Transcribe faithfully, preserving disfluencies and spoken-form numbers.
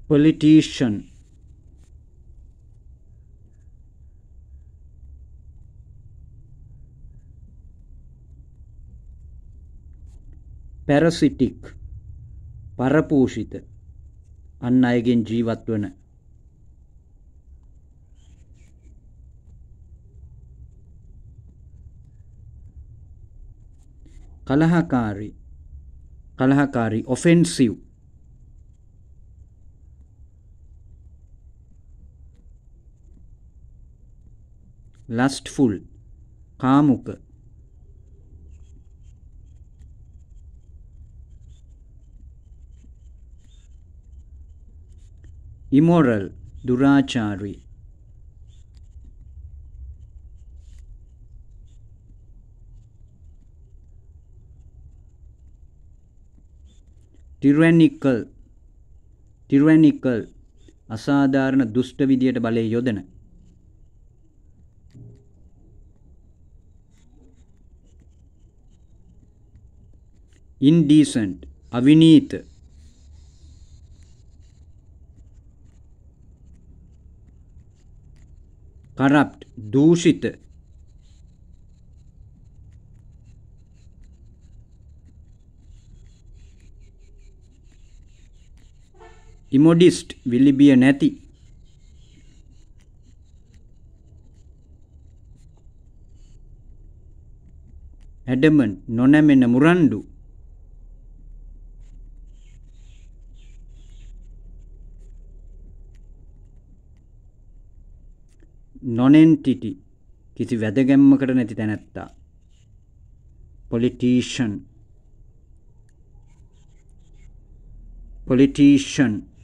politician, parasitic, පරපෝෂිත, අන් අයගෙන් ජීවත් වන. කලහකාරී, කලහකාරී, offensive, lustful, කාමුක, immoral, දුරාචාරී, tyrannical, tyrannical, අසාධාරණ දුෂ්ට විදියට බලය යොදන. indecent, අවිනීත, corrupt, දූෂිත, immodest, විලිබිය නැති, adamant, නොනැමෙන මුරණ්ඩු, nonentity, කිසි වැදගැම්මකට නැති තැනැත්තා, politician, politician,